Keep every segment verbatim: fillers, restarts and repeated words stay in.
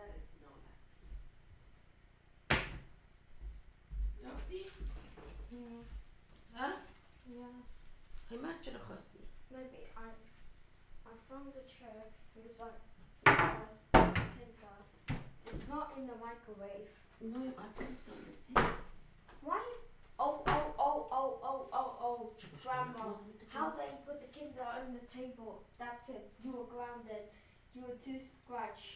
یافتی؟ ها؟ همت چرا خواستی؟ Maybe I I found the chair because I I think uh, it's not in the microwave. No, I put it on the table. Why? Oh oh oh oh oh oh oh Grandma, how they put the Kinder on the table? That's it. You were grounded. You were too scratched.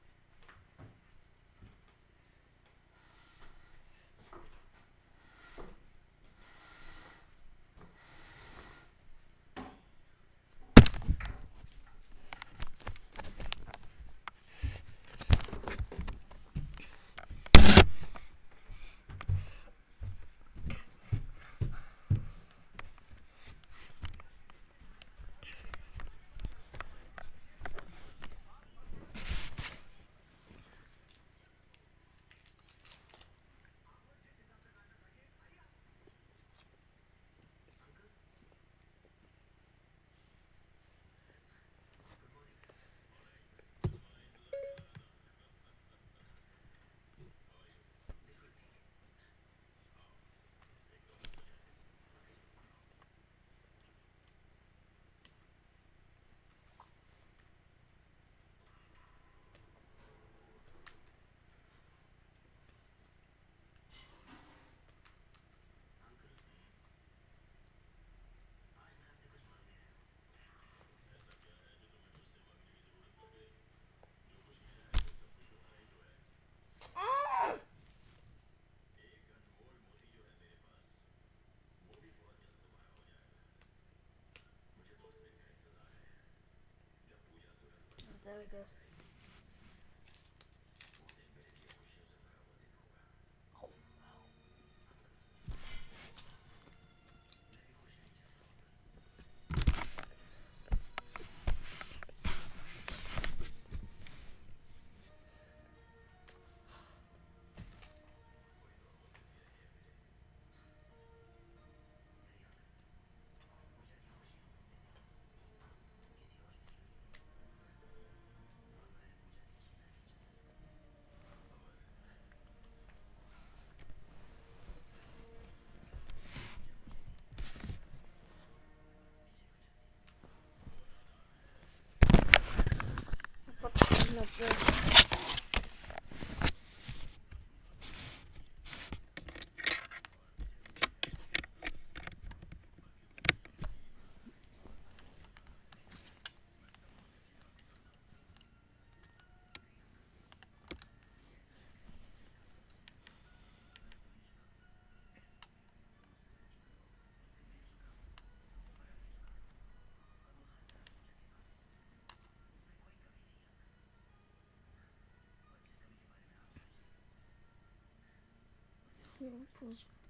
There we go. Not good. Pause.